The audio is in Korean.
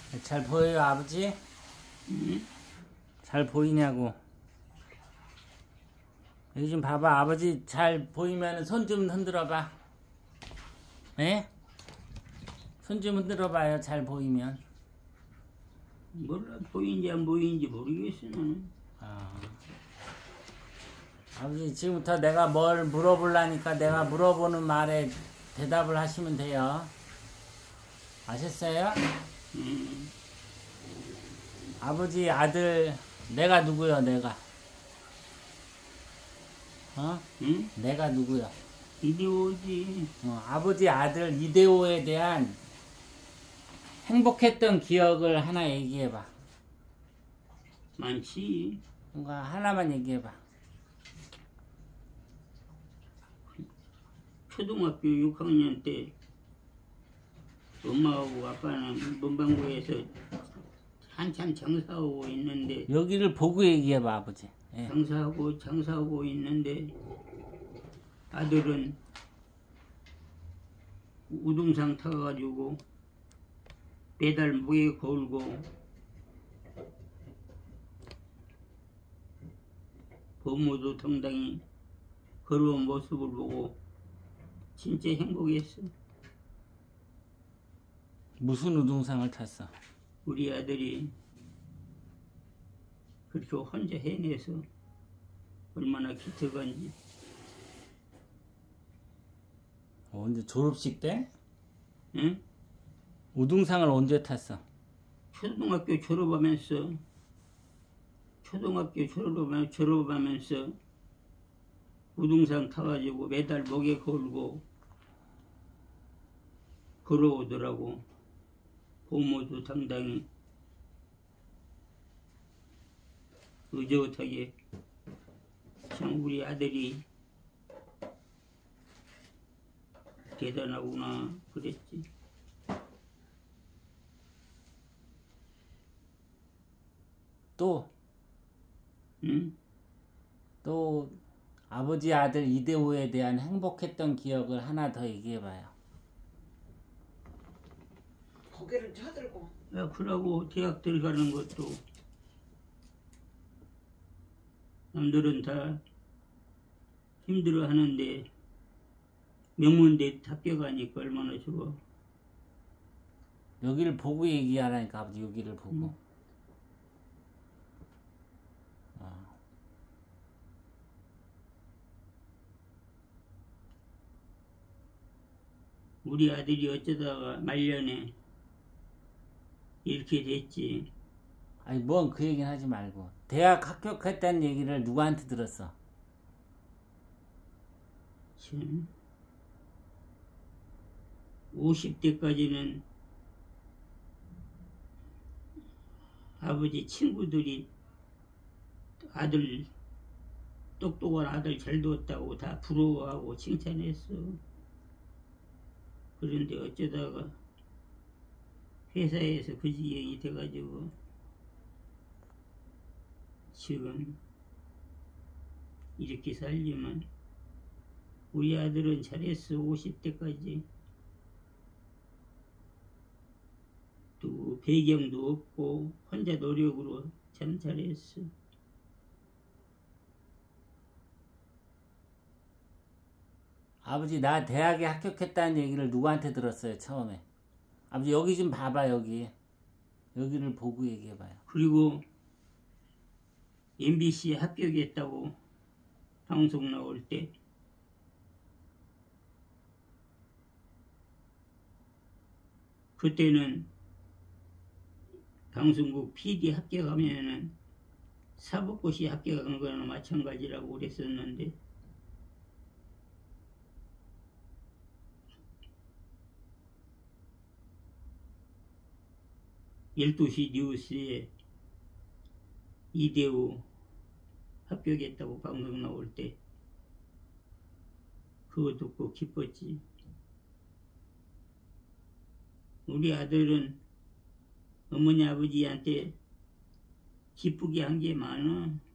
잘 보여요, 아버지? 응? 잘 보이냐고. 여기 좀 봐봐. 아버지 잘 보이면 손 좀 흔들어봐. 예? 손 좀 흔들어봐요. 잘 보이면. 몰라, 보이는지 안 보이는지 모르겠어, 나는. 아버지 지금부터 내가 뭘 물어보려니까 내가 물어보는 말에 대답을 하시면 돼요. 아셨어요? 아버지 아들 내가 누구요? 내가 응? 내가 누구요? 이대호지. 아버지 아들 이대호에 대한 행복했던 기억을 하나 얘기해봐. 많지. 뭔가 하나만 얘기해봐. 초등학교 6학년 때 엄마하고 아빠는 문방구에서 한참 장사하고 있는데 여기를 보고 얘기해봐, 아버지. 예. 장사하고 있는데 아들은 우등상 타가지고 매달 목에 걸고 부모도 당당히 걸어온 모습을 보고 진짜 행복했어. 무슨 우등상을 탔어? 우리 아들이 그렇게 혼자 해내서 얼마나 기특한지. 언제 졸업식 때? 응? 우등상을 언제 탔어? 초등학교 졸업하면서 우등상 타가지고 매달 목에 걸고 걸어오더라고. 부모도 당당히 의젓하게. 참 우리 아들이 대단하구나 그랬지. 또? 응? 또 아버지 아들 이대호에 대한 행복했던 기억을 하나 더 얘기해봐요. 고개를 쳐들고. 야, 그러고 대학 들어가는 것도 남들은 다 힘들어 하는데 명문대 합격하니까 얼마나 좋아. 여기를 보고 얘기하라니까, 아버지. 여기를 보고. 우리 아들이 어쩌다가 말년에 이렇게 됐지. 아니 뭔 그 얘기는 하지 말고. 대학 합격했다는 얘기를 누구한테 들었어? 참 50대까지는 아버지 친구들이 아들 똑똑한 아들 잘 뒀다고 다 부러워하고 칭찬했어. 그런데 어쩌다가 회사에서 그 지경이 돼가지고 지금 이렇게 살지만 우리 아들은 잘했어. 50대까지 또 배경도 없고 혼자 노력으로 참 잘했어. 아버지 나 대학에 합격했다는 얘기를 누구한테 들었어요 처음에? 아버지 여기 좀 봐봐. 여기를 보고 얘기해봐요. 그리고 MBC에 합격했다고 방송 나올 때 그때는 방송국 PD 합격하면은 사법고시 합격한 거나 마찬가지라고 그랬었는데 12시 뉴스에 이대호 합격했다고 방송 나올 때 그거 듣고 기뻤지. 우리 아들은 어머니 아버지한테 기쁘게 한 게 많아.